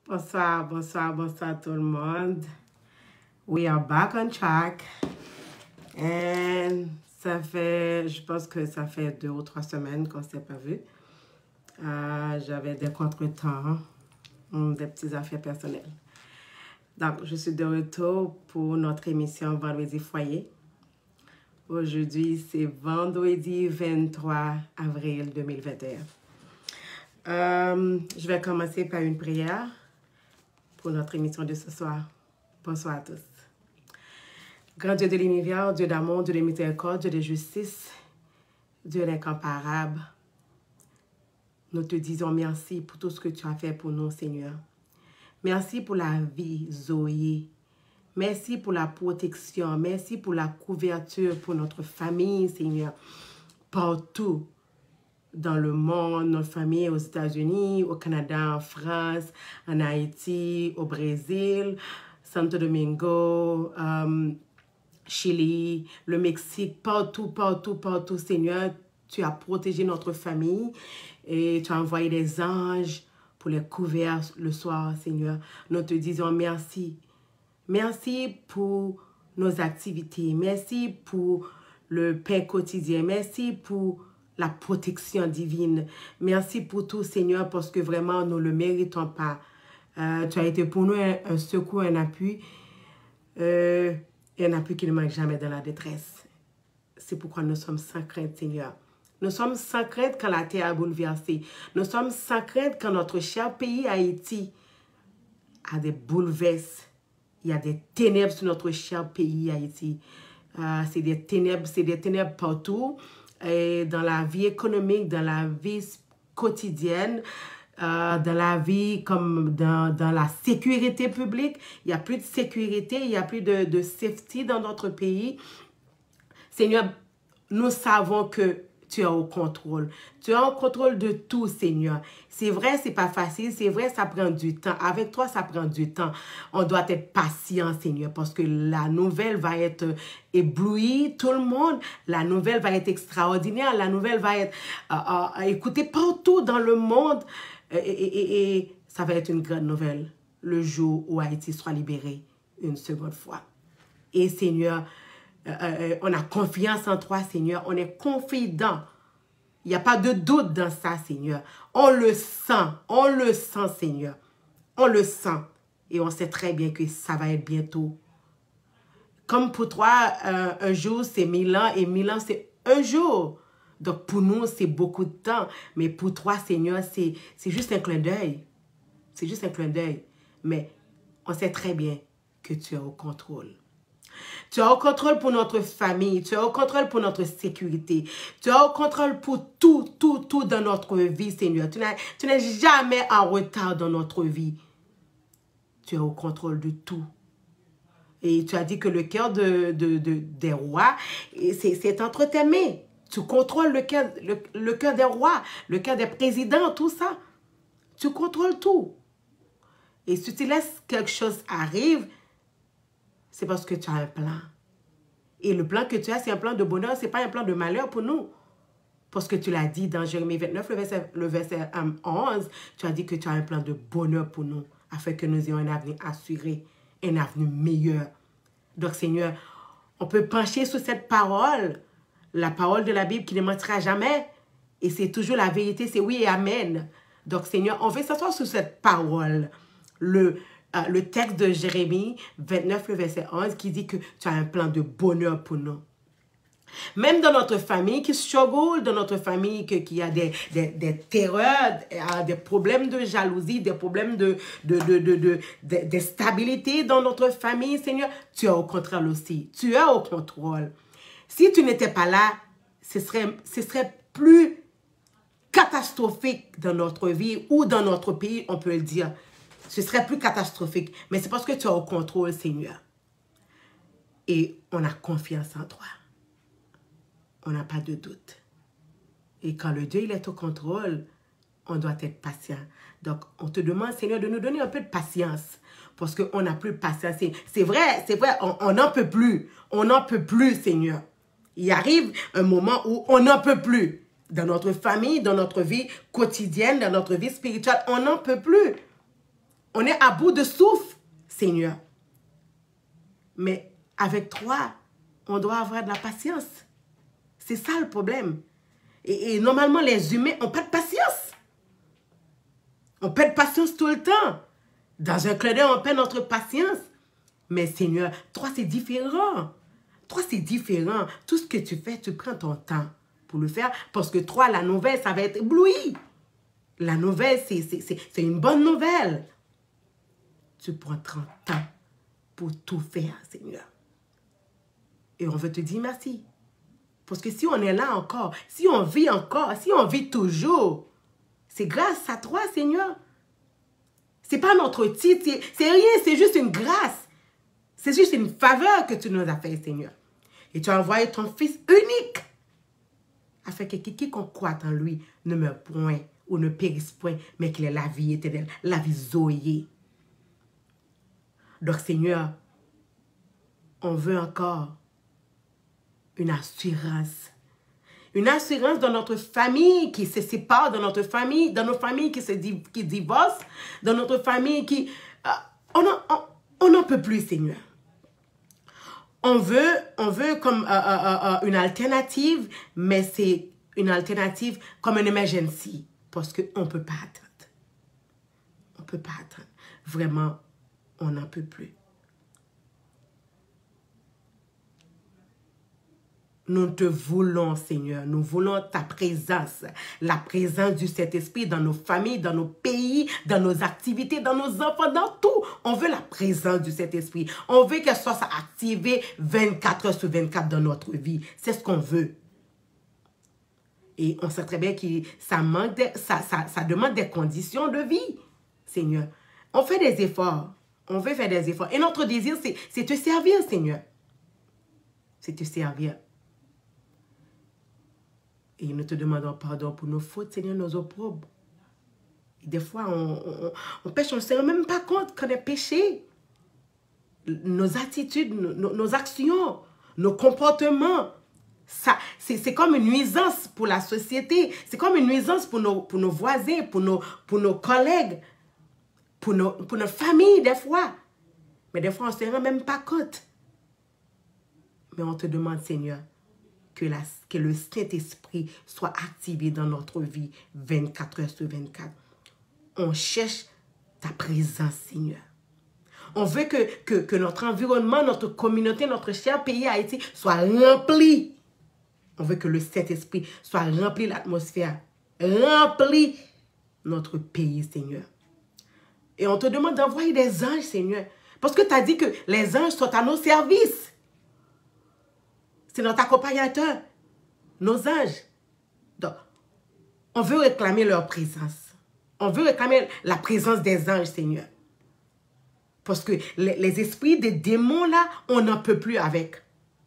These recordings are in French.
Bonsoir, bonsoir, bonsoir tout le monde. We are back on track. And je pense que ça fait 2 ou 3 semaines qu'on ne s'est pas vu. J'avais des contretemps, des petites affaires personnelles. Donc, je suis de retour pour notre émission Vendredi Foyer. Aujourd'hui, c'est vendredi 23 avril 2021. Je vais commencer par une prière pour notre émission de ce soir. Bonsoir à tous. Grand Dieu de l'univers, Dieu d'amour, Dieu de miséricorde, Dieu de justice, Dieu d'incomparable, nous te disons merci pour tout ce que tu as fait pour nous, Seigneur. Merci pour la vie, Zoé. Merci pour la protection. Merci pour la couverture pour notre famille, Seigneur. Partout dans le monde, notre famille aux États-Unis, au Canada, en France, en Haïti, au Brésil, Santo Domingo, Chili, le Mexique, partout, partout, partout, Seigneur. Tu as protégé notre famille et tu as envoyé des anges pour les couvrir le soir, Seigneur. Nous te disons merci. Merci pour nos activités. Merci pour le pain quotidien. Merci pour la protection divine. Merci pour tout, Seigneur, parce que vraiment, nous ne le méritons pas. Tu as été pour nous un secours, un appui. Et un appui qui ne manque jamais dans la détresse. C'est pourquoi nous sommes sans crainte, Seigneur. Nous sommes sans crainte quand la terre a bouleversé. Nous sommes sans crainte quand notre cher pays, Haïti, a des bouleverses. Il y a des ténèbres sur notre cher pays, Haïti. C'est des ténèbres partout. Et dans la vie économique, dans la vie quotidienne, dans la vie comme dans la sécurité publique. Il n'y a plus de sécurité, il n'y a plus de safety dans notre pays. Seigneur, nous savons que tu es au contrôle. Tu es au contrôle de tout, Seigneur. C'est vrai, c'est pas facile. C'est vrai, ça prend du temps. Avec toi, ça prend du temps. On doit être patient, Seigneur, parce que la nouvelle va être éblouie, tout le monde. La nouvelle va être extraordinaire. La nouvelle va être écoutée partout dans le monde. Et ça va être une grande nouvelle le jour où Haïti sera libéré une seconde fois. Et Seigneur, on a confiance en toi, Seigneur. On est confident. Il n'y a pas de doute dans ça, Seigneur. On le sent, Seigneur. On le sent. Et on sait très bien que ça va être bientôt. Comme pour toi, un jour, c'est 1000 ans et 1000 ans, c'est un jour. Donc, pour nous, c'est beaucoup de temps. Mais pour toi, Seigneur, c'est juste un clin d'œil. C'est juste un clin d'œil. Mais on sait très bien que tu es au contrôle. Tu es au contrôle pour notre famille. Tu es au contrôle pour notre sécurité. Tu es au contrôle pour tout dans notre vie, Seigneur. Tu n'es jamais en retard dans notre vie. Tu es au contrôle de tout. Et tu as dit que le cœur des rois, c'est entre tes mains. Tu contrôles le cœur des rois, le cœur des présidents, tout ça. Tu contrôles tout. Et si tu laisses quelque chose arrive, c'est parce que tu as un plan. Et le plan que tu as, c'est un plan de bonheur, ce n'est pas un plan de malheur pour nous. Parce que tu l'as dit dans Jérémie 29, le verset 11, tu as dit que tu as un plan de bonheur pour nous, afin que nous ayons un avenir assuré, un avenir meilleur. Donc, Seigneur, on peut pencher sur cette parole, la parole de la Bible qui ne mentira jamais. Et c'est toujours la vérité, c'est oui et amen. Donc, Seigneur, on veut s'asseoir sur cette parole. Le texte de Jérémie 29, le verset 11, qui dit que tu as un plan de bonheur pour nous. Même dans notre famille qui struggle, dans notre famille qui a des terreurs, des problèmes de jalousie, des problèmes de stabilité dans notre famille, Seigneur, tu es au contrôle aussi. Tu es au contrôle. Si tu n'étais pas là, ce serait plus catastrophique dans notre vie ou dans notre pays, on peut le dire. Ce serait plus catastrophique. Mais c'est parce que tu es au contrôle, Seigneur. Et on a confiance en toi. On n'a pas de doute. Et quand le Dieu il est au contrôle, on doit être patient. Donc, on te demande, Seigneur, de nous donner un peu de patience. Parce qu'on n'a plus de patience. C'est vrai, on n'en peut plus. On n'en peut plus, Seigneur. Il arrive un moment où on n'en peut plus. Dans notre famille, dans notre vie quotidienne, dans notre vie spirituelle, on n'en peut plus. On est à bout de souffle, Seigneur. Mais avec toi, on doit avoir de la patience. C'est ça le problème. Et normalement, les humains n'ont pas de patience. On perd patience tout le temps. Dans un clin d'œil, on perd notre patience. Mais Seigneur, toi, c'est différent. Toi, c'est différent. Tout ce que tu fais, tu prends ton temps pour le faire. Parce que toi, la nouvelle, ça va être ébloui. La nouvelle, c'est une bonne nouvelle. Tu prends 30 ans pour tout faire, Seigneur. Et on veut te dire merci. Parce que si on est là encore, si on vit encore, si on vit toujours, c'est grâce à toi, Seigneur. C'est pas notre titre, c'est rien, c'est juste une grâce. C'est juste une faveur que tu nous as fait, Seigneur. Et tu as envoyé ton Fils unique, afin que quiconque croit en lui ne meure point ou ne périsse point, mais qu'il ait la vie éternelle, la vie zoé. Donc, Seigneur, on veut encore une assurance. Une assurance dans notre famille qui se sépare, dans notre famille, dans nos familles qui divorcent, dans notre famille qui... on n'en peut plus, Seigneur. On veut comme une alternative, mais c'est une alternative comme une emergency, parce qu'on ne peut pas attendre. On ne peut pas attendre. Vraiment, on n'en peut plus. Nous te voulons, Seigneur. Nous voulons ta présence. La présence du Saint-Esprit dans nos familles, dans nos pays, dans nos activités, dans nos enfants, dans tout. On veut la présence du Saint-Esprit. On veut qu'elle soit activée 24 heures sur 24 dans notre vie. C'est ce qu'on veut. Et on sait très bien que ça demande des conditions de vie, Seigneur. On fait des efforts. On veut faire des efforts. Et notre désir, c'est te servir, Seigneur. C'est te servir. Et nous te demandons pardon pour nos fautes, Seigneur, nos opprobes. Des fois, on pêche, on ne se rend même pas compte qu'on est péché. Nos attitudes, nos actions, nos comportements, c'est comme une nuisance pour la société. C'est comme une nuisance pour nos voisins, pour nos collègues, pour nos familles, des fois. Mais des fois, on ne se rend même pas compte. Mais on te demande, Seigneur, que le Saint-Esprit soit activé dans notre vie 24 heures sur 24. On cherche ta présence, Seigneur. On veut que notre environnement, notre communauté, notre cher pays Haïti soit rempli. On veut que le Saint-Esprit soit rempli l'atmosphère, rempli notre pays, Seigneur. Et on te demande d'envoyer des anges, Seigneur. Parce que tu as dit que les anges sont à nos services. C'est notre accompagnateur, nos anges. Donc, on veut réclamer leur présence. On veut réclamer la présence des anges, Seigneur. Parce que les esprits des démons, là, on n'en peut plus avec.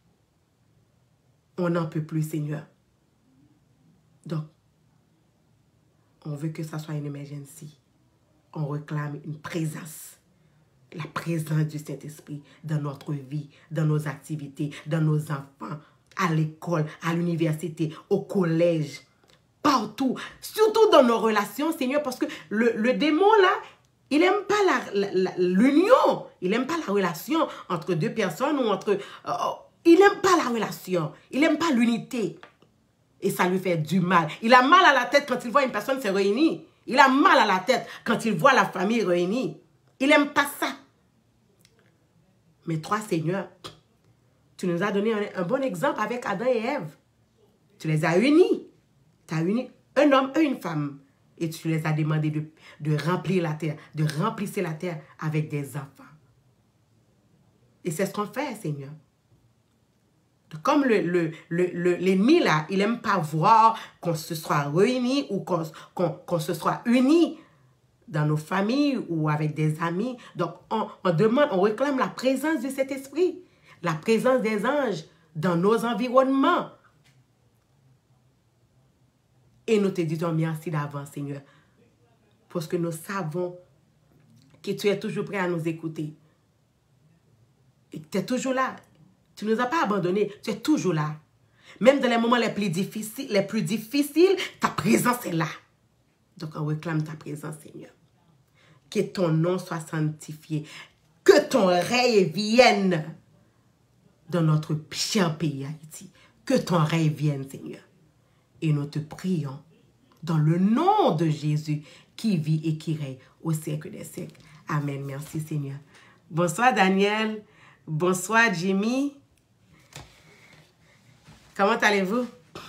On n'en peut plus, Seigneur. Donc, on veut que ça soit une emergency. On réclame une présence. La présence du Saint-Esprit dans notre vie, dans nos activités, dans nos enfants, à l'école, à l'université, au collège, partout, surtout dans nos relations, Seigneur, parce que le démon, là, il n'aime pas l'union, il n'aime pas la relation entre deux personnes ou entre... il n'aime pas la relation, il n'aime pas l'unité. Et ça lui fait du mal. Il a mal à la tête quand il voit une personne se réunir. Il a mal à la tête quand il voit la famille réunie. Il n'aime pas ça. Mais toi, Seigneur, tu nous as donné un bon exemple avec Adam et Ève. Tu les as unis. Tu as uni un homme et une femme. Et tu les as demandé de remplir la terre, de remplir la terre avec des enfants. Et c'est ce qu'on fait, Seigneur. Comme l'ennemi, là, il n'aime pas voir qu'on se soit réunis ou qu'on se soit unis dans nos familles ou avec des amis. Donc, on demande, on réclame la présence de cet esprit, la présence des anges dans nos environnements. Et nous te disons merci d'avance, Seigneur, parce que nous savons que tu es toujours prêt à nous écouter. Et que tu es toujours là. Tu ne nous as pas abandonnés, tu es toujours là. Même dans les moments les plus difficiles, ta présence est là. Donc, on réclame ta présence, Seigneur. Que ton nom soit sanctifié. Que ton règne vienne dans notre cher pays Haïti. Que ton règne vienne, Seigneur. Et nous te prions dans le nom de Jésus qui vit et qui règne au siècle des siècles. Amen. Merci, Seigneur. Bonsoir, Daniel. Bonsoir, Jimmy. Comment allez-vous?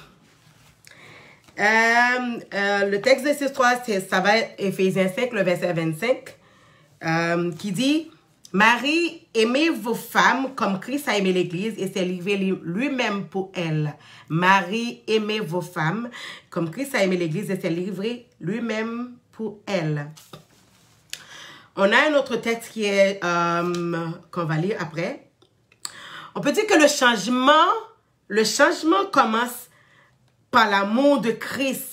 Le texte de ce soir, ça va être Éphésiens 5, le verset 25, qui dit « Marie, aimez vos femmes comme Christ a aimé l'Église et s'est livré lui-même pour elle. Marie, aimez vos femmes comme Christ a aimé l'Église et s'est livré lui-même pour elle. » On a un autre texte qui est qu'on va lire après. On peut dire que le changement commence par l'amour de Christ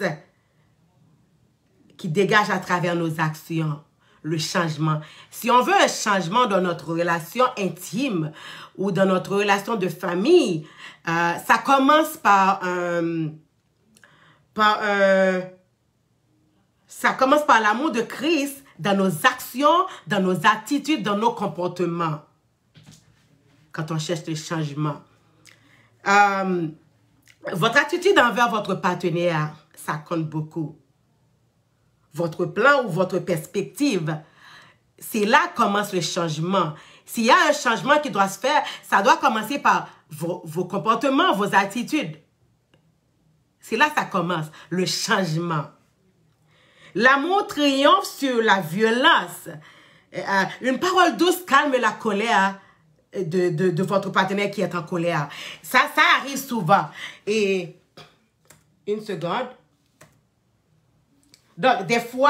qui dégage à travers nos actions. Le changement. Si on veut un changement dans notre relation intime ou dans notre relation de famille, ça commence ça commence par l'amour de Christ dans nos actions, dans nos attitudes, dans nos comportements. Quand on cherche le changement. Votre attitude envers votre partenaire, ça compte beaucoup. Votre plan ou votre perspective, c'est là que commence le changement. S'il y a un changement qui doit se faire, ça doit commencer par vos comportements, vos attitudes. C'est là que ça commence, le changement. L'amour triomphe sur la violence. Une parole douce calme la colère de votre partenaire qui est en colère. Ça arrive souvent. Et une seconde. Donc, des fois,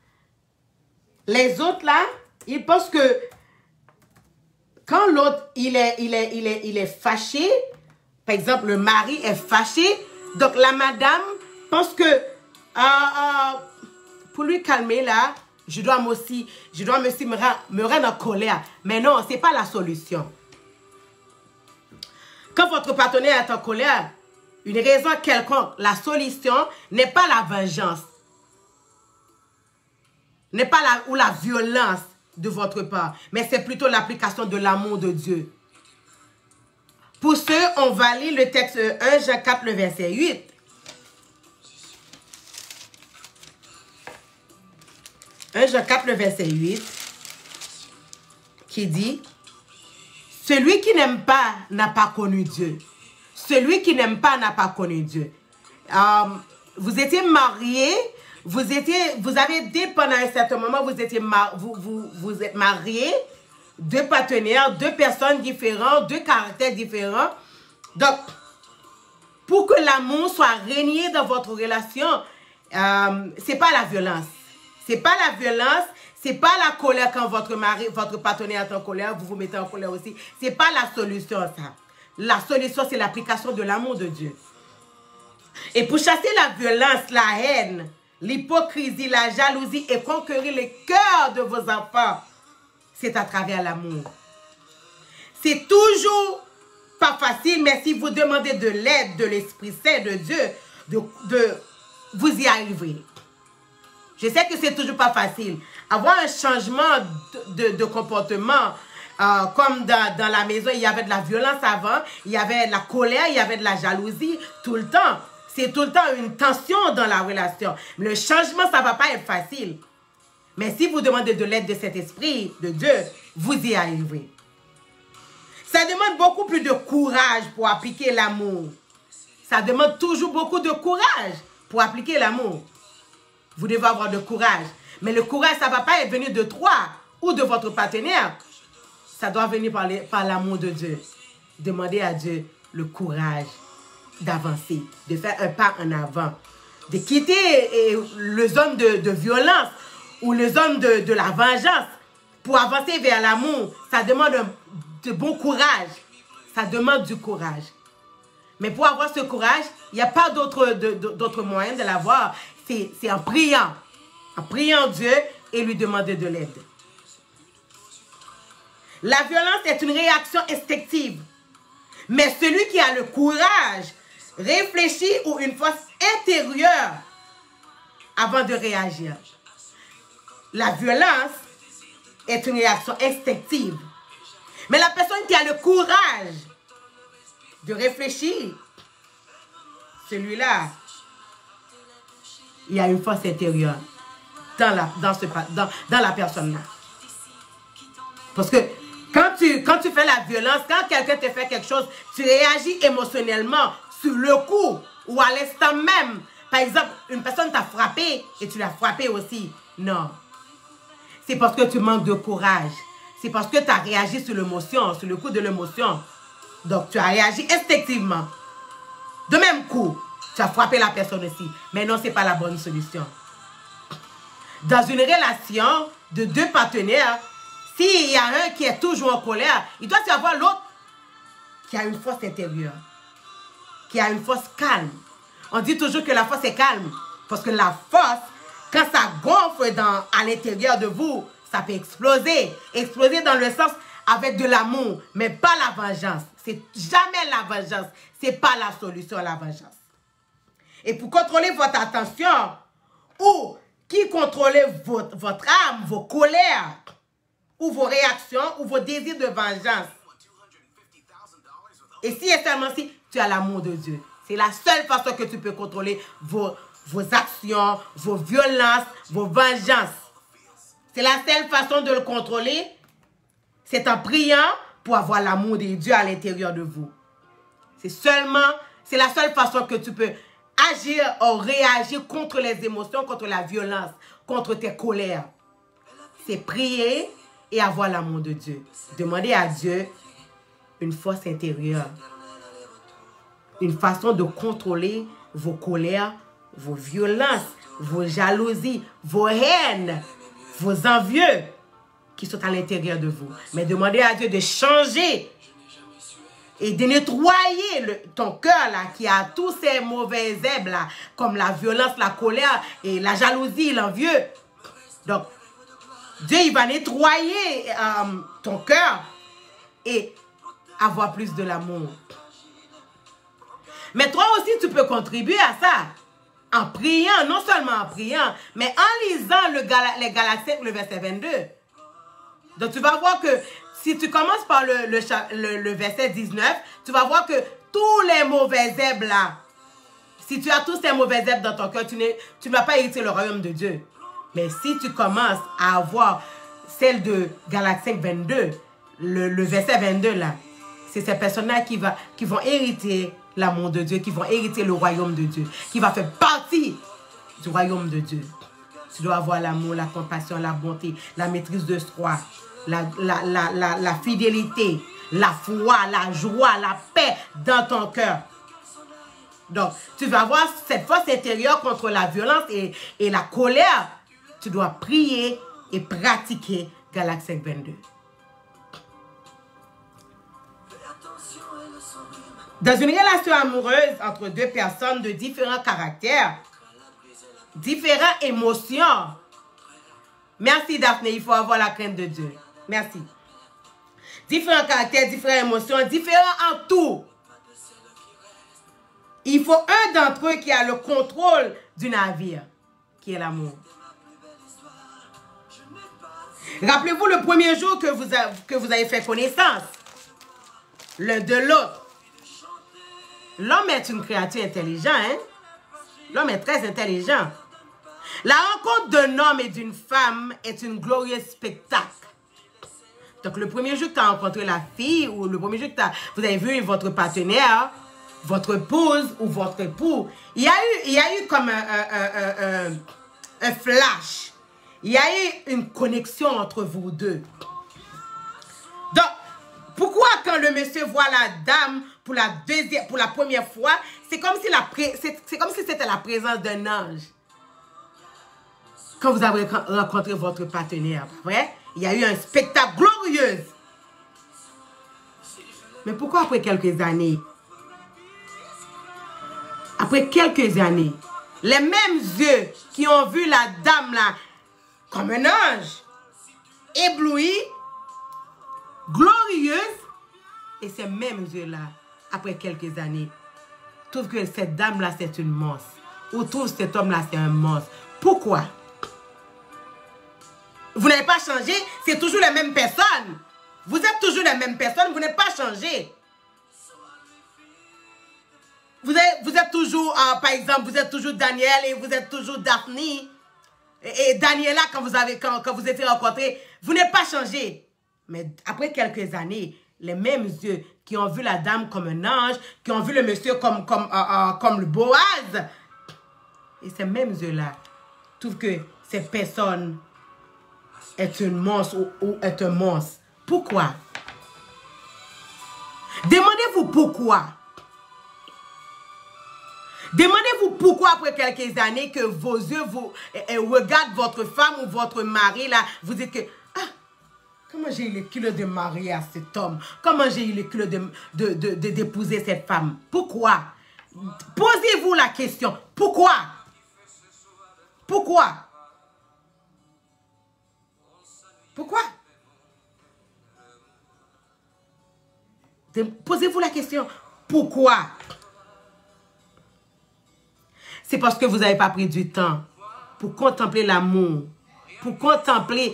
les autres là, ils pensent que quand l'autre, il est fâché, par exemple, le mari est fâché, donc la madame pense que pour lui calmer là, je dois me rendre en colère. Mais non, ce n'est pas la solution. Quand votre partenaire est en colère, une raison quelconque, la solution n'est pas la vengeance. N'est pas la violence de votre part, mais c'est plutôt l'application de l'amour de Dieu. Pour ce, on va lire le texte 1 Jean 4, le verset 8. 1 Jean 4, le verset 8, qui dit « Celui qui n'aime pas n'a pas connu Dieu. Celui qui n'aime pas n'a pas connu Dieu. » Vous étiez mariés, vous avez dit pendant un certain moment, vous êtes mariés, deux partenaires, deux personnes différentes, deux caractères différents. Donc, pour que l'amour soit régné dans votre relation, c'est pas la violence. C'est pas la violence, c'est pas la colère quand votre partenaire est en colère, vous vous mettez en colère aussi. C'est pas la solution, ça. La solution, c'est l'application de l'amour de Dieu. Et pour chasser la violence, la haine, l'hypocrisie, la jalousie et conquérir les cœurs de vos enfants, c'est à travers l'amour. C'est toujours pas facile, mais si vous demandez de l'aide de l'Esprit Saint de Dieu, vous y arriverez. Je sais que c'est toujours pas facile. Avoir un changement de comportement, comme dans la maison, il y avait de la violence avant, il y avait de la colère, il y avait de la jalousie, tout le temps. C'est tout le temps une tension dans la relation. Le changement, ça ne va pas être facile. Mais si vous demandez de l'aide de cet esprit, de Dieu, vous y arriverez. Ça demande beaucoup plus de courage pour appliquer l'amour. Ça demande toujours beaucoup de courage pour appliquer l'amour. Vous devez avoir de courage. Mais le courage, ça ne va pas être venu de toi ou de votre partenaire. Ça doit venir par l'amour de Dieu. Demandez à Dieu le courage d'avancer, de faire un pas en avant, de quitter le zone de violence ou le zone de la vengeance pour avancer vers l'amour. Ça demande de bon courage. Ça demande du courage. Mais pour avoir ce courage, il n'y a pas d'autre moyen de l'avoir. C'est en priant Dieu et lui demander de l'aide. La violence est une réaction instinctive. Mais celui qui a le courage réfléchit ou une force intérieure avant de réagir. la violence est une réaction instinctive. Mais la personne qui a le courage de réfléchir, celui-là, il y a une force intérieure dans la personne-là. Parce que quand tu fais la violence, quand quelqu'un te fait quelque chose, tu réagis émotionnellement sur le coup ou à l'instant même. Par exemple, une personne t'a frappé et tu l'as frappé aussi. Non. C'est parce que tu manques de courage. C'est parce que tu as réagi sur l'émotion, sur le coup de l'émotion. Donc, tu as réagi instinctivement. De même coup, tu as frappé la personne aussi. Mais non, ce n'est pas la bonne solution. Dans une relation de deux partenaires, s'il y a un qui est toujours en colère, il doit y avoir l'autre qui a une force intérieure, qui a une force calme. On dit toujours que la force est calme, parce que la force, quand ça gonfle à l'intérieur de vous, ça peut exploser. Exploser dans le sens avec de l'amour, mais pas la vengeance. C'est jamais la vengeance. C'est pas la solution à la vengeance. Et pour contrôler votre attention, ou qui contrôlez votre âme, vos colères, ou vos réactions, ou vos désirs de vengeance. Et si et seulement si tu as l'amour de Dieu. C'est la seule façon que tu peux contrôler vos actions, vos violences, vos vengeances. C'est la seule façon de le contrôler. C'est en priant pour avoir l'amour de Dieu à l'intérieur de vous. C'est la seule façon que tu peux agir ou réagir contre les émotions, contre la violence, contre tes colères. C'est prier et avoir l'amour de Dieu. Demandez à Dieu une force intérieure. Une façon de contrôler vos colères, vos violences, vos jalousies, vos haines, vos envieux qui sont à l'intérieur de vous. Mais demandez à Dieu de changer et de nettoyer ton cœur là, qui a tous ces mauvaises herbes là, comme la violence, la colère et la jalousie, l'envieux. Donc, Dieu, il va nettoyer ton cœur et avoir plus de l'amour. Mais toi aussi, tu peux contribuer à ça. En priant, non seulement en priant, mais en lisant les Galates, le verset 22. Donc, tu vas voir que si tu commences par le verset 19, tu vas voir que tous les mauvais herbes là, si tu as tous ces mauvais herbes dans ton cœur, tu ne vas pas hériter le royaume de Dieu. Mais si tu commences à avoir celle de Galates 5, 22, le verset 22 là, c'est ces personnes-là qui vont hériter l'amour de Dieu, qui vont hériter le royaume de Dieu, qui va faire partie du royaume de Dieu. Tu dois avoir l'amour, la compassion, la bonté, la maîtrise de soi, la fidélité, la foi, la joie, la paix dans ton cœur. Donc, tu vas avoir cette force intérieure contre la violence et la colère. Tu dois prier et pratiquer Galates 5, 22. Dans une relation amoureuse entre deux personnes de différents caractères, différentes émotions. Merci Daphné, il faut avoir la crainte de Dieu. Merci. Différents caractères, différentes émotions, différents en tout. Il faut un d'entre eux qui a le contrôle du navire, qui est l'amour. Rappelez-vous le premier jour que vous avez fait connaissance l'un de l'autre. L'homme est une créature intelligente, hein? L'homme est très intelligent. La rencontre d'un homme et d'une femme est une glorieuse spectacle. Donc, le premier jour que tu as rencontré la fille, ou le premier jour que vous avez vu votre partenaire, votre épouse ou votre époux, il y a eu comme un flash. Il y a eu une connexion entre vous deux. Donc, pourquoi quand le monsieur voit la dame pour la première fois, c'est comme si c'était la présence d'un ange. Quand vous avez rencontré votre partenaire, vrai? Il y a eu un spectacle glorieux. Mais pourquoi après quelques années? Après quelques années, les mêmes yeux qui ont vu la dame là comme un ange, ébloui, glorieuse, et ces mêmes yeux-là, après quelques années, trouvent que cette dame-là, c'est une monstre. Ou trouvent que cet homme-là, c'est un monstre. Pourquoi? Vous n'avez pas changé, c'est toujours les mêmes personnes. Vous êtes toujours les mêmes personnes, vous n'êtes pas changé. Vous êtes toujours, par exemple, vous êtes toujours Daniel et vous êtes toujours Daphne. Et Daniela, quand vous étiez rencontrés, vous n'êtes pas changé. Mais après quelques années, les mêmes yeux qui ont vu la dame comme un ange, qui ont vu le monsieur comme le Boaz, et ces mêmes yeux-là trouvent que cette personne est une monstre ou est un monstre. Pourquoi? Demandez-vous pourquoi. Demandez-vous pourquoi après quelques années que vos yeux regardent votre femme ou votre mari là, vous dites que comment j'ai eu le culot de marier à cet homme? Comment j'ai eu le culot d'épouser cette femme? Pourquoi? Posez-vous la question. Pourquoi? Pourquoi? Pourquoi? Posez-vous la question. Pourquoi? C'est parce que vous n'avez pas pris du temps pour contempler l'amour, pour contempler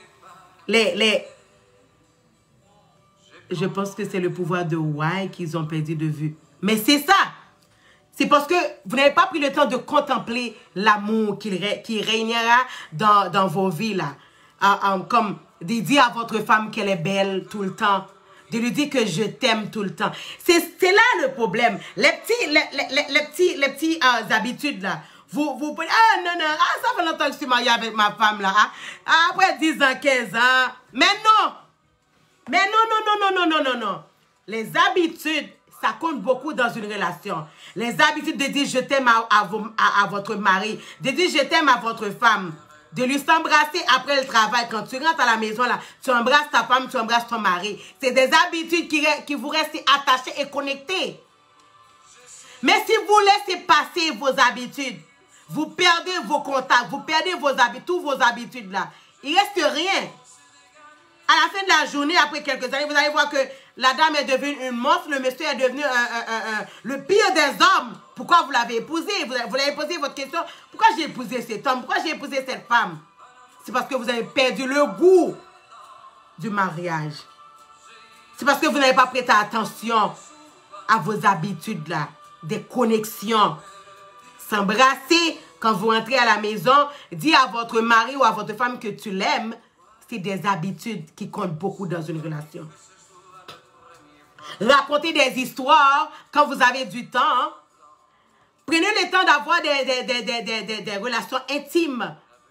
Je pense que c'est le pouvoir de why qu'ils ont perdu de vue. Mais c'est ça. C'est parce que vous n'avez pas pris le temps de contempler l'amour qui régnera dans vos vies là. Comme de dire à votre femme qu'elle est belle tout le temps. De lui dire que je t'aime tout le temps. C'est là le problème. Les petits habitudes là. Vous pouvez, non, ça fait longtemps que je suis mariée avec ma femme là. Après 10 ans, 15 ans. Mais non. Mais non. Les habitudes, ça compte beaucoup dans une relation. Les habitudes de dire je t'aime à votre mari. De dire je t'aime à votre femme. De lui s'embrasser après le travail. Quand tu rentres à la maison, là, tu embrasses ta femme, tu embrasses ton mari. C'est des habitudes qui vous restent attachés et connectés. Mais si vous laissez passer vos habitudes, vous perdez vos contacts, vous perdez toutes vos habitudes là. Il ne reste rien. À la fin de la journée, après quelques années, vous allez voir que la dame est devenue une monstre, le monsieur est devenu le pire des hommes. Pourquoi vous l'avez épousé? Vous l'avez posé votre question. Pourquoi j'ai épousé cet homme? Pourquoi j'ai épousé cette femme? C'est parce que vous avez perdu le goût du mariage. C'est parce que vous n'avez pas prêté attention à vos habitudes là. Des connexions. S'embrasser quand vous entrez à la maison, dire à votre mari ou à votre femme que tu l'aimes. C'est des habitudes qui comptent beaucoup dans une relation. Raconter des histoires quand vous avez du temps. Prenez le temps d'avoir des relations intimes.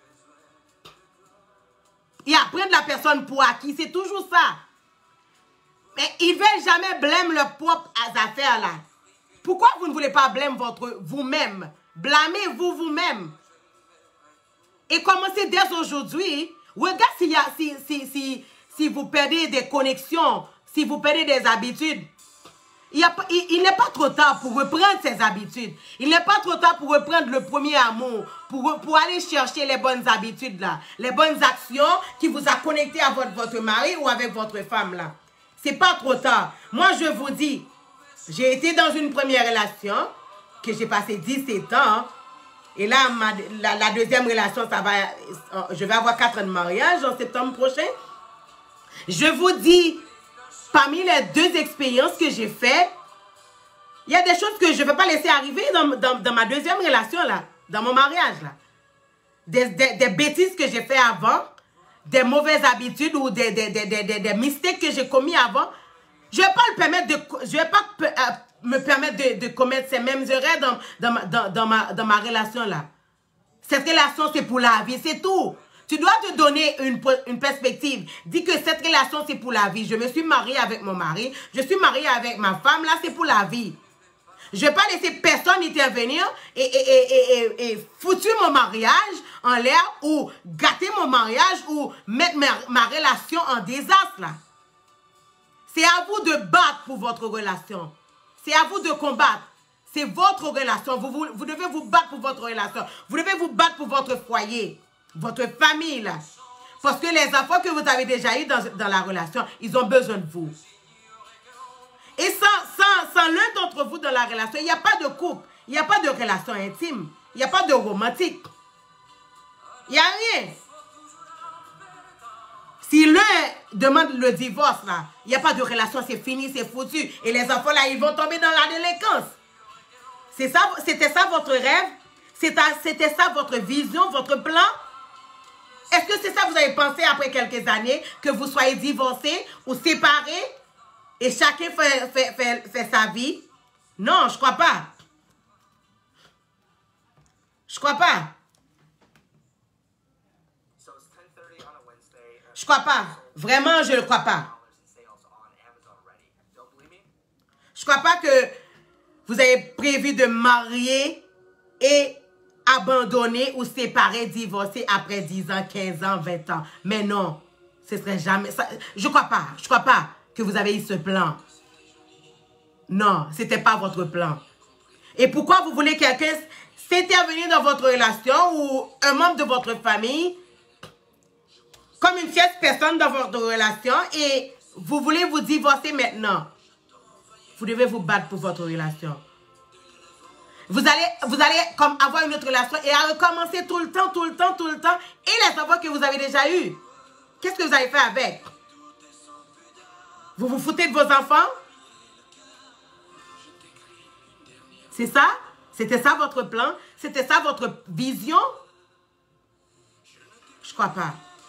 Et apprendre la personne pour acquis, c'est toujours ça. Mais ils ne veulent jamais blâmer leurs propres affaires là. Pourquoi vous ne voulez pas blâmer vous-même? Blâmez-vous vous-même. Et commencez dès aujourd'hui. Regarde si vous perdez des connexions, si vous perdez des habitudes. Il n'est pas trop tard pour reprendre ces habitudes. Il n'est pas trop tard pour reprendre le premier amour, pour aller chercher les bonnes habitudes là, les bonnes actions qui vous a connecté à votre mari ou avec votre femme là. C'est pas trop tard. Moi je vous dis, j'ai été dans une première relation que j'ai passé 17 ans. Et là, la deuxième relation, je vais avoir 4 ans de mariage en septembre prochain. Je vous dis, parmi les 2 expériences que j'ai faites, il y a des choses que je ne vais pas laisser arriver dans ma deuxième relation, là, dans mon mariage. Là. Des bêtises que j'ai fait avant, des mauvaises habitudes ou des mistakes que j'ai commis avant. Je ne vais pas me permettre de commettre ces mêmes erreurs dans ma relation là. Cette relation c'est pour la vie, c'est tout. Tu dois te donner une perspective. Dis que cette relation c'est pour la vie. Je me suis mariée avec mon mari, je suis mariée avec ma femme, là c'est pour la vie. Je ne vais pas laisser personne intervenir et foutre mon mariage en l'air ou gâter mon mariage ou mettre ma relation en désastre là. C'est à vous de battre pour votre relation. C'est à vous de combattre. C'est votre relation. Vous devez vous battre pour votre relation. Vous devez vous battre pour votre foyer, votre famille. Là. Parce que les enfants que vous avez déjà eus dans la relation, ils ont besoin de vous. Et sans l'un d'entre vous dans la relation, il n'y a pas de couple. Il n'y a pas de relation intime. Il n'y a pas de romantique. Il n'y a rien. Si l'un demande le divorce, là, il n'y a pas de relation, c'est fini, c'est foutu. Et les enfants, là, ils vont tomber dans la délinquance. C'était ça votre rêve? C'était ça votre vision, votre plan? Est-ce que c'est ça que vous avez pensé après quelques années, que vous soyez divorcés ou séparés et chacun fait sa vie? Non, je crois pas. Je crois pas. Je crois pas. Vraiment, je ne crois pas. Je crois pas que vous avez prévu de marier et abandonner ou séparer, divorcer après 10 ans, 15 ans, 20 ans. Mais non, ce serait jamais ça. Je crois pas. Je crois pas que vous avez eu ce plan. Non, c'était pas votre plan. Et pourquoi vous voulez quelqu'un s'intervenir dans votre relation ou un membre de votre famille comme une tierce personne dans votre relation et vous voulez vous divorcer maintenant? Vous devez vous battre pour votre relation. Vous allez comme avoir une autre relation et à recommencer tout le temps. Et les enfants que vous avez déjà eus. Qu'est-ce que vous avez fait avec? Vous vous foutez de vos enfants? C'est ça? C'était ça votre plan? C'était ça votre vision? Je crois pas.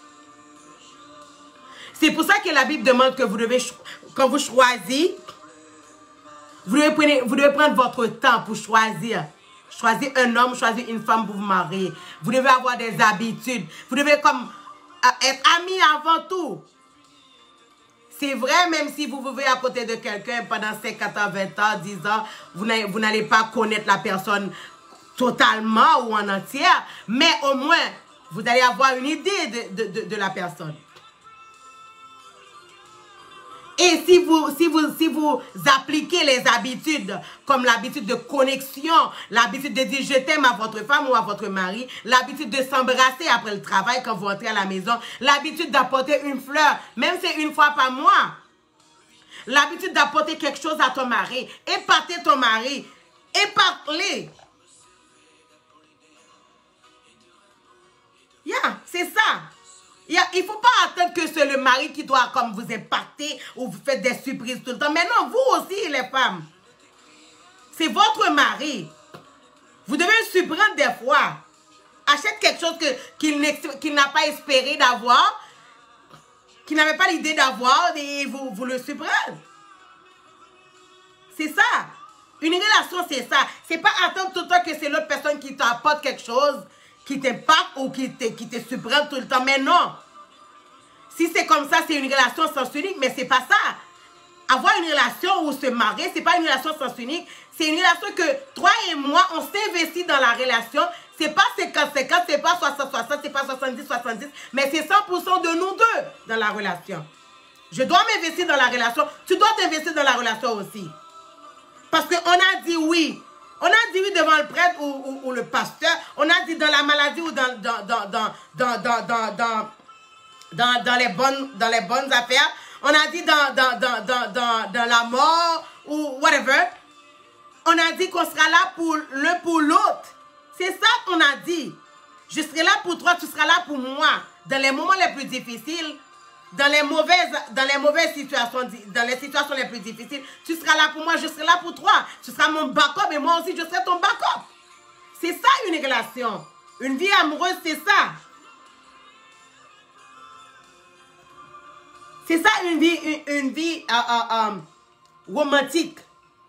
C'est pour ça que la Bible demande que vous devez, quand vous choisissez, vous devez prendre votre temps pour choisir. Choisir un homme, choisir une femme pour vous marier. Vous devez avoir des habitudes. Vous devez comme être amis avant tout. C'est vrai, même si vous vivez à côté de quelqu'un pendant 50 ans, 20 ans, 10 ans, vous n'allez pas connaître la personne totalement ou en entière, mais au moins, vous allez avoir une idée de la personne. Et si vous appliquez les habitudes, comme l'habitude de connexion, l'habitude de dire je t'aime à votre femme ou à votre mari, l'habitude de s'embrasser après le travail quand vous entrez à la maison, l'habitude d'apporter une fleur, même si c'est une fois par mois, l'habitude d'apporter quelque chose à ton mari, épater ton mari, épargner. Yeah, c'est ça. Il ne faut pas attendre que c'est le mari qui doit comme vous impacter ou vous faites des surprises tout le temps. Mais non, vous aussi les femmes. C'est votre mari. Vous devez le surprendre des fois. Achète quelque chose qu'il n'a pas espéré d'avoir, qu'il n'avait pas l'idée d'avoir et vous le surprenez. C'est ça. Une relation, c'est ça. C'est pas attendre tout le temps que c'est l'autre personne qui t'apporte quelque chose, qui t'impacte ou qui te surprend tout le temps. Mais non. Si c'est comme ça, c'est une relation sens unique, mais c'est pas ça. Avoir une relation ou se marier, c'est pas une relation sens unique. C'est une relation que toi et moi, on s'investit dans la relation. C'est pas 50-50, c'est pas 60-60, c'est pas 70-70, mais c'est 100% de nous deux dans la relation. Je dois m'investir dans la relation. Tu dois t'investir dans la relation aussi. Parce qu'on a dit oui. On a dit oui devant le prêtre ou le pasteur. On a dit dans la maladie ou dans les bonnes affaires. On a dit dans la mort ou whatever. On a dit qu'on sera là pour l'un pour l'autre. C'est ça qu'on a dit. Je serai là pour toi, tu seras là pour moi. Dans les moments les plus difficiles, dans les mauvaises situations, dans les situations les plus difficiles, tu seras là pour moi, je serai là pour toi. Tu seras mon backup et moi aussi, je serai ton backup. C'est ça une relation. Une vie amoureuse, c'est ça. C'est ça une vie romantique.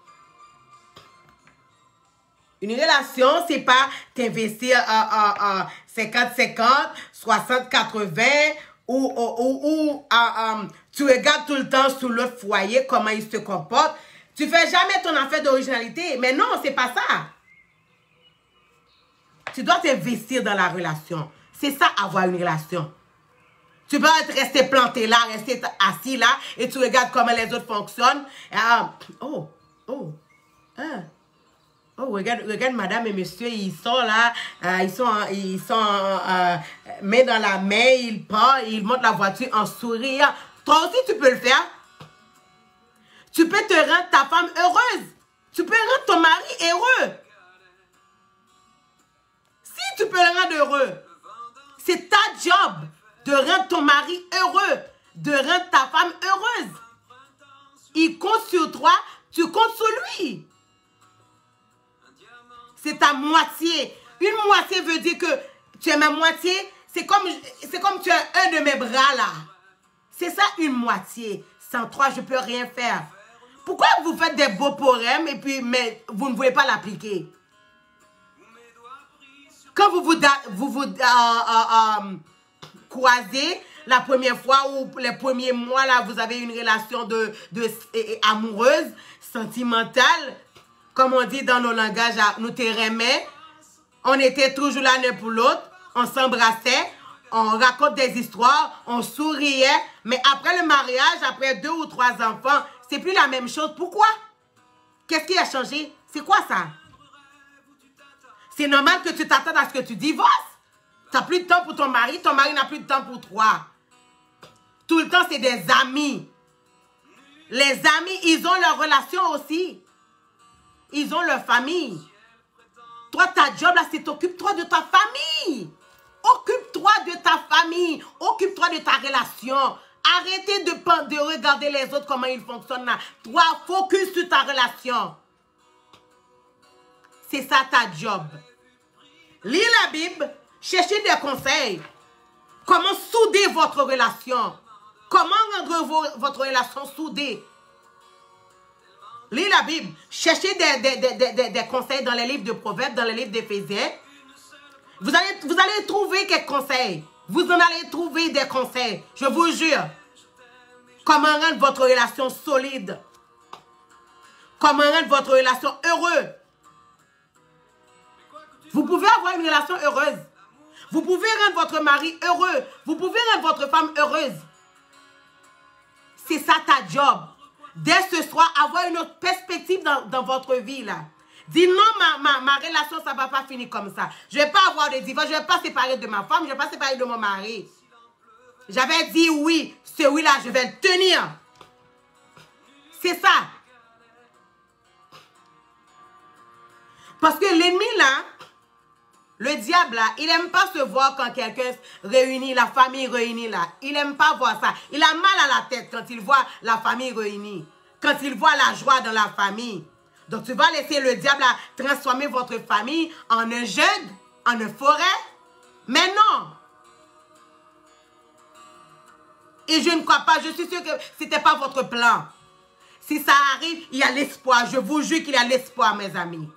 Une relation, c'est pas t'investir 50-50, 60-80, ou tu regardes tout le temps sur l'autre foyer, comment il se comporte. Tu fais jamais ton affaire d'originalité. Mais non, c'est pas ça. Tu dois t'investir dans la relation. C'est ça, avoir une relation. Tu peux rester planté là, rester assis là, et tu regardes comment les autres fonctionnent. Regarde madame et monsieur, ils sont là, ils sont main dans la main, ils partent, ils montent la voiture en souriant. Toi aussi, tu peux le faire. Tu peux te rendre ta femme heureuse. Tu peux rendre ton mari heureux. Si tu peux le rendre heureux, c'est ta job de rendre ton mari heureux. de rendre ta femme heureuse. Il compte sur toi, tu comptes sur lui. C'est ta moitié. Une moitié veut dire que tu es ma moitié. C'est comme tu es un de mes bras là. C'est ça une moitié. Sans toi, je ne peux rien faire. Pourquoi vous faites des beaux poèmes et puis mais vous ne voulez pas l'appliquer? Quand vous croisez la première fois ou les premiers mois, là, vous avez une relation amoureuse, sentimentale, comme on dit dans nos langages, nous te remet, on était toujours là l'un pour l'autre, on s'embrassait, on raconte des histoires, on souriait, mais après le mariage, après 2 ou 3 enfants, c'est plus la même chose. Pourquoi? Qu'est-ce qui a changé? C'est quoi ça? C'est normal que tu t'attendes à ce que tu divorces. Tu n'as plus de temps pour ton mari n'a plus de temps pour toi. Tout le temps, c'est des amis. Les amis, ils ont leur relation aussi. Ils ont leur famille. Toi, ta job, là, c'est occupe-toi de ta famille. Occupe-toi de ta famille. Occupe-toi de ta relation. Arrêtez de regarder les autres, comment ils fonctionnent là. Toi, focus sur ta relation. C'est ça ta job. Lis la Bible, cherchez des conseils. Comment souder votre relation? Comment rendre votre relation soudée? Lis la Bible, cherchez des conseils dans les livres de Proverbes, dans les livres d'Éphésiens. Vous allez trouver quelques conseils. Vous en allez trouver des conseils, je vous jure. Comment rendre votre relation solide? Comment rendre votre relation heureuse? Vous pouvez avoir une relation heureuse. Vous pouvez rendre votre mari heureux. Vous pouvez rendre votre femme heureuse. C'est ça ta job. Dès ce soir, avoir une autre perspective dans votre vie là. Dis non, ma relation, ça ne va pas finir comme ça. Je ne vais pas avoir de divorce. Je ne vais pas séparer de ma femme. Je ne vais pas séparer de mon mari. J'avais dit oui. Ce oui-là, je vais le tenir. C'est ça. Parce que l'ennemi là, le diable là, il n'aime pas se voir quand quelqu'un réunit, la famille réunie là. Il n'aime pas voir ça. Il a mal à la tête quand il voit la famille réunie. Quand il voit la joie dans la famille. Donc tu vas laisser le diable là, transformer votre famille en un jeune, en une forêt. Mais non. Et je ne crois pas, je suis sûre que ce n'était pas votre plan. Si ça arrive, il y a l'espoir. Je vous jure qu'il y a l'espoir, mes amis.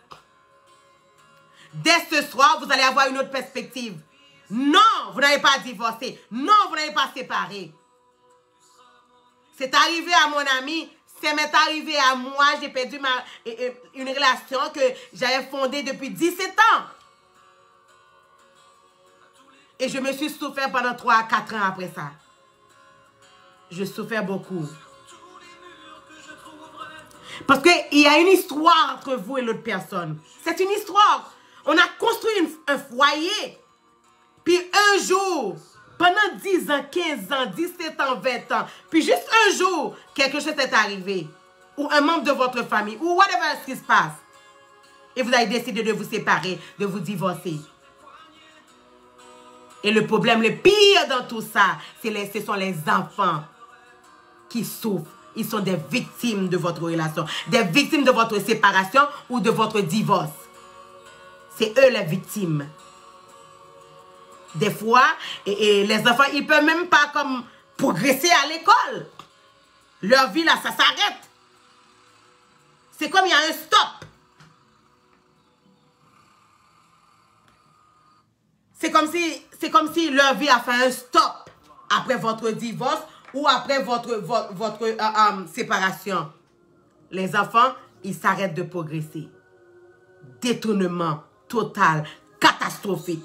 Dès ce soir, vous allez avoir une autre perspective. Non, vous n'allez pas divorcer. Non, vous n'allez pas séparer. C'est arrivé à mon ami, ça m'est arrivé à moi. J'ai perdu une relation que j'avais fondée depuis 17 ans. Et je me suis souffert pendant 3 à 4 ans après ça. Je souffrais beaucoup. Parce qu'il y a une histoire entre vous et l'autre personne. C'est une histoire. On a construit un foyer. Puis un jour, pendant 10 ans, 15 ans, 17 ans, 20 ans, puis juste un jour, quelque chose est arrivé. Ou un membre de votre famille, ou whatever ce qui se passe. Et vous avez décidé de vous séparer, de vous divorcer. Et le problème le pire dans tout ça, ce sont les enfants qui souffrent. Ils sont des victimes de votre relation, des victimes de votre séparation ou de votre divorce. C'est eux les victimes. Des fois, et les enfants, ils ne peuvent même pas comme progresser à l'école. Leur vie là, ça s'arrête. C'est comme il y a un stop. C'est comme si leur vie a fait un stop après votre divorce ou après votre séparation. Les enfants, ils s'arrêtent de progresser. Détournement total, catastrophique.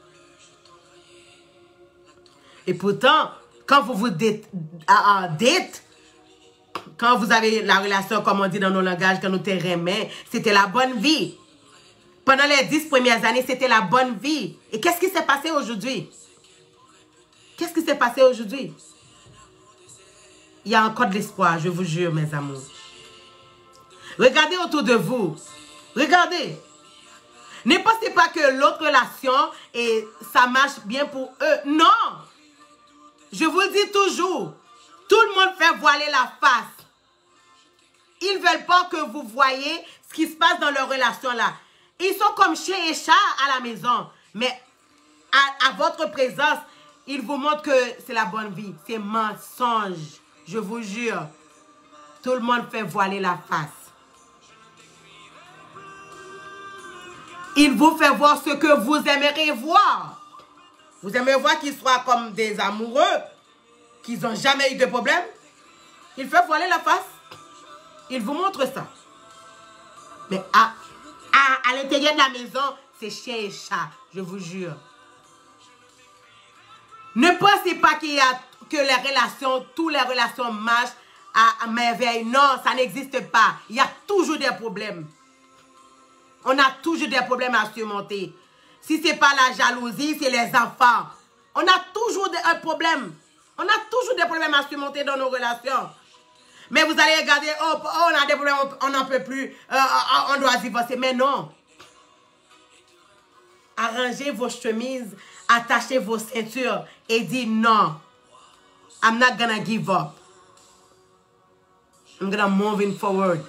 Et pourtant, quand vous vous dites, quand vous avez la relation, comme on dit dans nos langages, quand nous te remet, c'était la bonne vie. Pendant les 10 premières années, c'était la bonne vie. Et qu'est-ce qui s'est passé aujourd'hui? Qu'est-ce qui s'est passé aujourd'hui? Il y a encore de l'espoir, je vous jure, mes amours. Regardez autour de vous. Regardez. Ne pensez pas que l'autre relation, et ça marche bien pour eux. Non. Je vous le dis toujours, tout le monde fait voiler la face. Ils ne veulent pas que vous voyez ce qui se passe dans leur relation là. Ils sont comme chien et chat à la maison. Mais à votre présence, ils vous montrent que c'est la bonne vie. C'est mensonge. Je vous jure. Tout le monde fait voiler la face. Il vous fait voir ce que vous aimeriez voir. Vous aimeriez voir qu'ils soient comme des amoureux, qu'ils n'ont jamais eu de problème. Il fait voiler la face. Il vous montre ça. Mais à l'intérieur de la maison, c'est chien et chat, je vous jure. Ne pensez pas qu'il y a que les relations, toutes les relations marchent à merveille. Non, ça n'existe pas. Il y a toujours des problèmes. On a toujours des problèmes à surmonter. Si ce n'est pas la jalousie, c'est les enfants. On a toujours un problème. On a toujours des problèmes à surmonter dans nos relations. Mais vous allez regarder, oh, on a des problèmes, on n'en peut plus, on doit divorcer. Mais non. Arrangez vos chemises, attachez vos ceintures et dites non. I'm not gonna give up. I'm gonna move forward.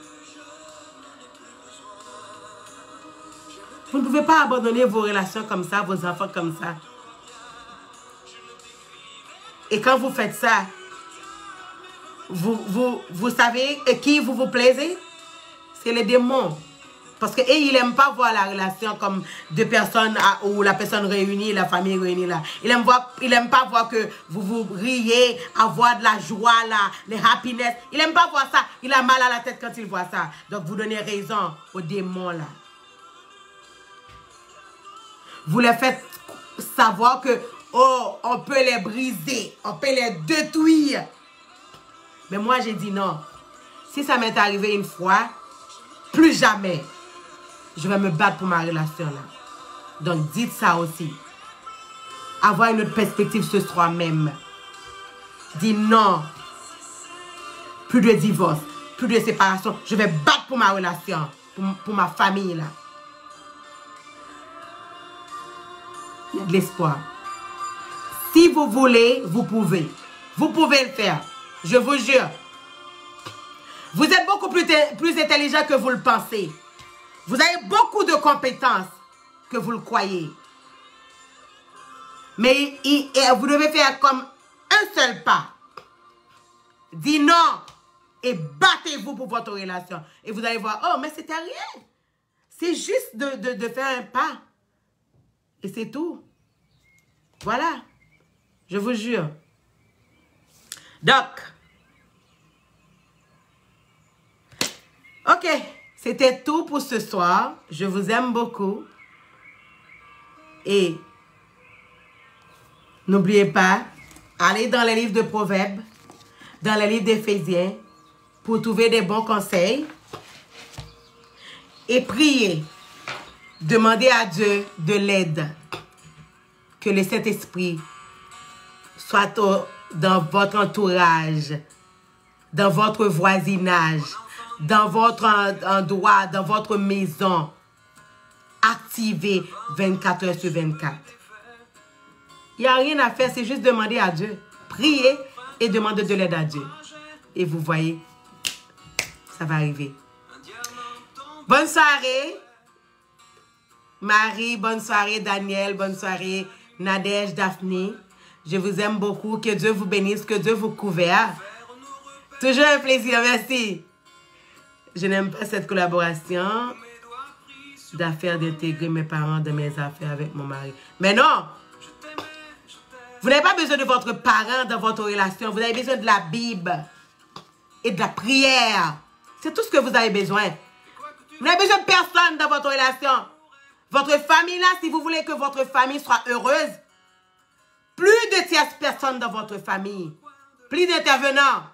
Vous ne pouvez pas abandonner vos relations comme ça, vos enfants comme ça. Et quand vous faites ça, vous savez qui vous plaisez? C'est les démons. Parce qu'il n'aime pas voir la relation comme deux personnes où la personne réunie, la famille réunie là. Il aime pas voir que vous riez, avoir de la joie là, les happiness. Il n'aime pas voir ça. Il a mal à la tête quand il voit ça. Donc vous donnez raison aux démons là. Vous les faites savoir que, oh, on peut les briser, on peut les détruire. Mais moi, j'ai dit non. Si ça m'est arrivé une fois, plus jamais, je vais me battre pour ma relation là. Donc, dites ça aussi. Avoir une autre perspective ce soir même. Dis non. Plus de divorce, plus de séparation. Je vais battre pour ma relation, pour ma famille là. Il y a de l'espoir. Si vous voulez, vous pouvez. Vous pouvez le faire. Je vous jure. Vous êtes beaucoup plus intelligent que vous le pensez. Vous avez beaucoup de compétences que vous le croyez. Mais vous devez faire comme un seul pas. Dis non et battez-vous pour votre relation. Et vous allez voir, oh, mais c'était rien. C'est juste de faire un pas. Et c'est tout. Voilà. Je vous jure. Donc, ok, c'était tout pour ce soir. Je vous aime beaucoup. Et n'oubliez pas, allez dans les livres de Proverbes, dans les livres d'Éphésiens, pour trouver des bons conseils. Et priez. Demandez à Dieu de l'aide. Que le Saint-Esprit soit dans votre entourage, dans votre voisinage, dans votre endroit, dans votre maison. Activé 24 heures sur 24. Il n'y a rien à faire, c'est juste demander à Dieu. Priez et demandez de l'aide à Dieu. Et vous voyez, ça va arriver. Bonne soirée, Marie. Bonne soirée, Daniel. Bonne soirée, Nadège, Daphné. Je vous aime beaucoup. Que Dieu vous bénisse. Que Dieu vous couvre. Toujours un plaisir. Merci. Je n'aime pas cette collaboration d'affaires d'intégrer mes parents dans mes affaires avec mon mari. Mais non. Vous n'avez pas besoin de votre parent dans votre relation. Vous avez besoin de la Bible et de la prière. C'est tout ce que vous avez besoin. Vous n'avez besoin de personne dans votre relation. Votre famille là, si vous voulez que votre famille soit heureuse, plus de tierces personnes dans votre famille. Plus d'intervenants.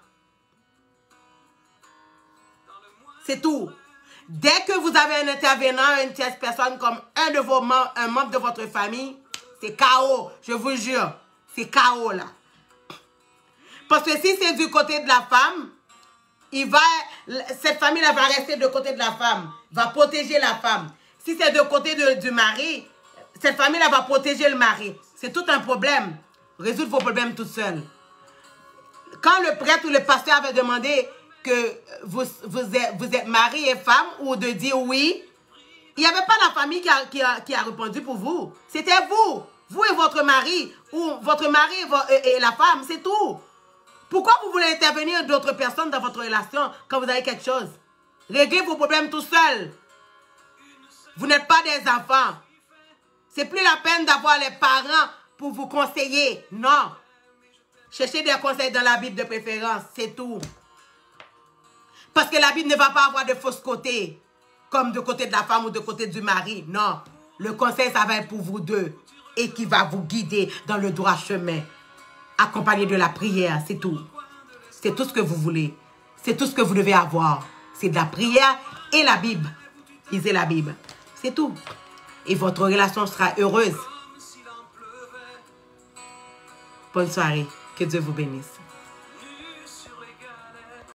C'est tout. Dès que vous avez un intervenant, une tierce personne comme un membre de votre famille, c'est chaos. Je vous jure. C'est chaos là. Parce que si c'est du côté de la femme, cette famille-là va rester de côté de la femme. Va protéger la femme. Si c'est de côté du mari, cette famille-là va protéger le mari. C'est tout un problème. résoudre vos problèmes tout seul. Quand le prêtre ou le pasteur avait demandé que vous êtes mari et femme, ou de dire oui, il n'y avait pas la famille qui a répondu pour vous. C'était vous et votre mari, ou votre mari et la femme, c'est tout. Pourquoi vous voulez intervenir d'autres personnes dans votre relation quand vous avez quelque chose? Réglez vos problèmes tout seul. Vous n'êtes pas des enfants. C'est plus la peine d'avoir les parents pour vous conseiller. Non. Cherchez des conseils dans la Bible de préférence, c'est tout. Parce que la Bible ne va pas avoir de fausse côté, comme de côté de la femme ou de côté du mari. Non. Le conseil, ça va être pour vous deux et qui va vous guider dans le droit chemin. Accompagné de la prière, c'est tout. C'est tout ce que vous voulez. C'est tout ce que vous devez avoir. C'est de la prière et la Bible. Lisez la Bible. C'est tout. Et votre relation sera heureuse. Bonne soirée. Que Dieu vous bénisse.